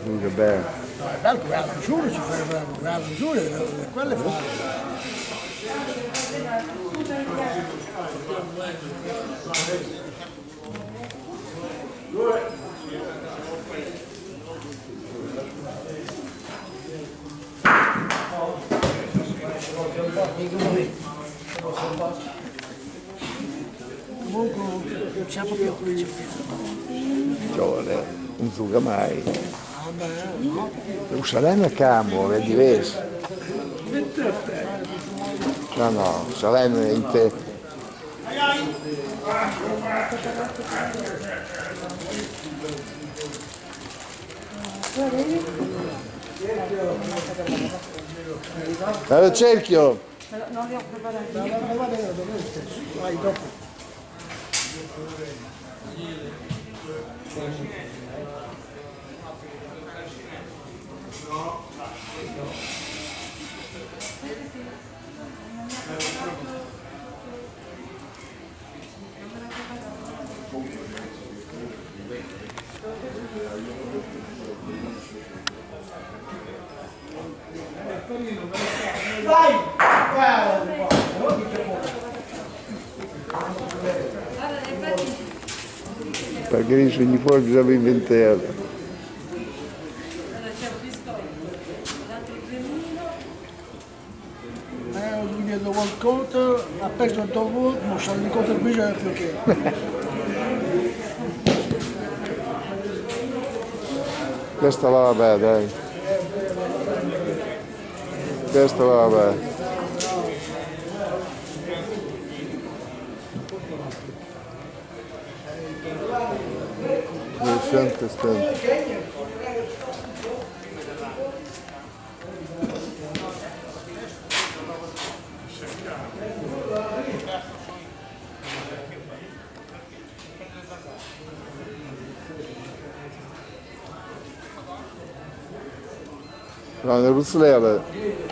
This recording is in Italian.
Che bello. No, è bello, guarda, giuro ci fai bravo, guarda, giuro, quello è fatto. Comunque non c'è proprio qui. Giovane, non suga mai. Salem è campo, è diverso. No, no, Salem è in te. Dal cerchio! Non li ho preparati. Va bene, vai dopo. Vai! Perché i sogni fuori bisogna inventare. Lui dietro qualcosa, ha perso il tuo voto, ma se non conta il bisogno più che. Questa va vabbè, dai. Questa va vabbè. Sente, sente. Grande Ruzzlele.